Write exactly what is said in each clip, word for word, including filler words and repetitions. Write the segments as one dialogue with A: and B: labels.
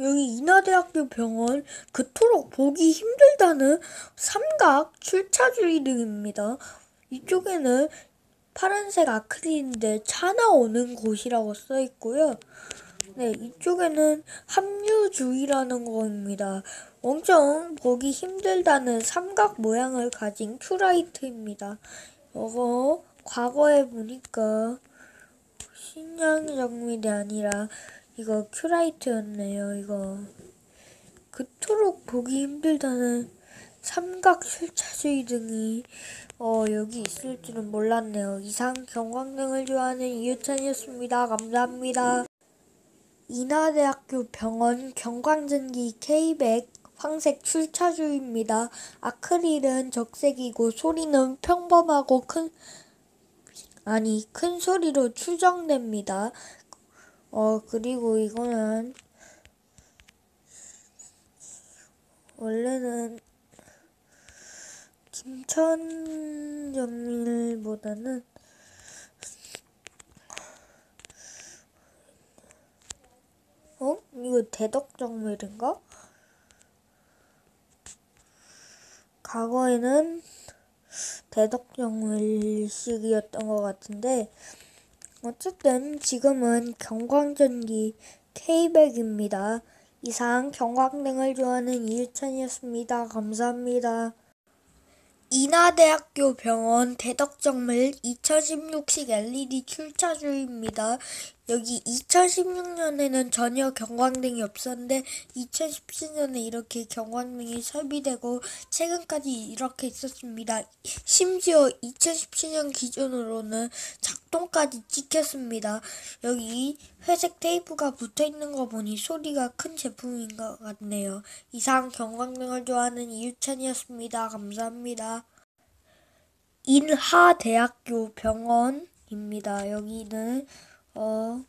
A: 여기 인하대학교 병원 그토록 보기 힘들다는 삼각 출차주의 등입니다. 이쪽에는 파란색 아크릴인데 차 나오는 곳이라고 써 있고요. 네, 이쪽에는 함유주의라는 거입니다. 엄청 보기 힘들다는 삼각 모양을 가진 큐라이트입니다. 이거 과거에 보니까 신양정밀이 아니라 이거 큐라이트였네요. 이거 그토록 보기 힘들다는 삼각 출차주의 등이 어 여기 있을 줄은 몰랐네요. 이상 경광등을 좋아하는 이유찬이었습니다. 감사합니다. 인하대학교 병원 경광전기 케이 백 황색 출차주입니다. 아크릴은 적색이고 소리는 평범하고 큰 아니 큰 소리로 추정됩니다. 어 그리고 이거는 원래는 김천정밀보다는 어? 이거 대덕정밀인가? 과거에는 대덕정밀식이었던 것 같은데 어쨌든 지금은 경광전기 케이 백입니다. 이상 경광등을 좋아하는 이유찬이었습니다. 감사합니다. 인하대학교 병원 대덕정밀 이천십육식 엘이디 출차주입니다. 여기 이천십육 년에는 전혀 경광등이 없었는데 이천십칠 년에 이렇게 경광등이 설비되고 최근까지 이렇게 있었습니다. 심지어 이천십칠 년 기준으로는 작동까지 찍혔습니다. 여기 회색 테이프가 붙어있는 거 보니 소리가 큰 제품인 것 같네요. 이상 경광등을 좋아하는 이유찬이었습니다. 감사합니다. 인하대학교 병원입니다. 여기는 어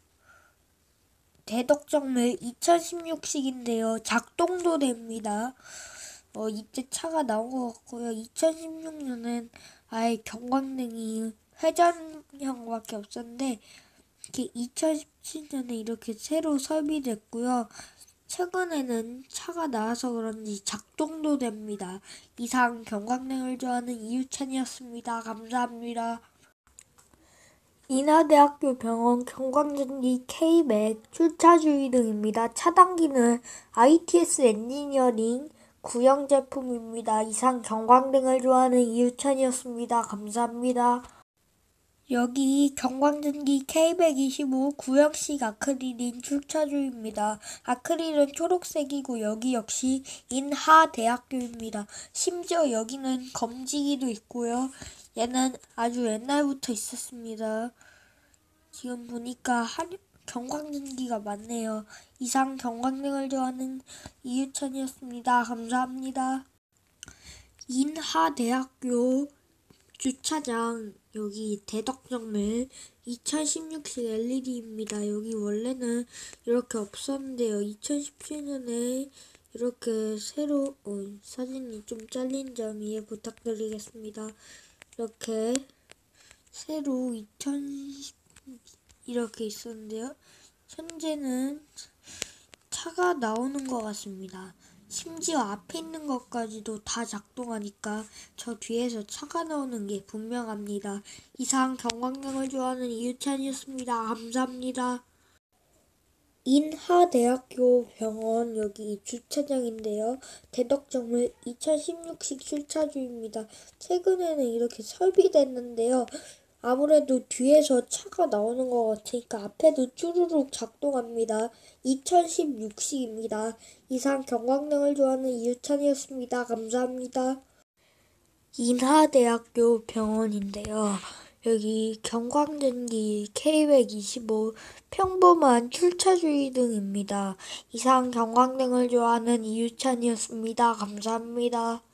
A: 대덕정밀 이천십육식인데요. 작동도 됩니다. 어 이때 차가 나온 것 같고요. 이천십육 년엔 아예 경광등이 회전형밖에 없었는데 이렇게 이천십칠 년에 이렇게 새로 설비됐고요. 최근에는 차가 나와서 그런지 작동도 됩니다. 이상 경광등을 좋아하는 이유찬이었습니다. 감사합니다. 인하대학교 병원 경광전기 케이 백 출차주의 등입니다. 차단기는 아이티에스 엔지니어링 구형 제품입니다. 이상 경광등을 좋아하는 이유찬이었습니다. 감사합니다. 여기 경광전기 케이 백이십오 구형식 아크릴인 출차주입니다. 아크릴은 초록색이고 여기 역시 인하대학교입니다. 심지어 여기는 검지기도 있고요. 얘는 아주 옛날부터 있었습니다. 지금 보니까 한, 경광전기가 많네요. 이상 경광등을 좋아하는 이유찬이었습니다. 감사합니다. 인하대학교 주차장 여기 대덕정밀 이천십육식 엘이디입니다. 여기 원래는 이렇게 없었는데요. 이천십칠 년에 이렇게 새로 어, 사진이 좀 잘린 점 이해 부탁드리겠습니다. 이렇게 새로 이천십 이렇게 있었는데요. 현재는 차가 나오는 것 같습니다. 심지어 앞에 있는 것까지도 다 작동하니까 저 뒤에서 차가 나오는 게 분명합니다. 이상 경광등을 좋아하는 이유찬이었습니다. 감사합니다. 인하대학교 병원 여기 주차장인데요. 대덕정밀 이천십육식 출차주입니다. 최근에는 이렇게 설비됐는데요. 아무래도 뒤에서 차가 나오는 것 같으니까 앞에도 쭈루룩 작동합니다. 이천십육식입니다. 이상 경광등을 좋아하는 이유찬이었습니다. 감사합니다. 인하대학교 병원인데요. 여기 경광전기 케이 백이십오 평범한 출차주의 등입니다. 이상 경광등을 좋아하는 이유찬이었습니다. 감사합니다.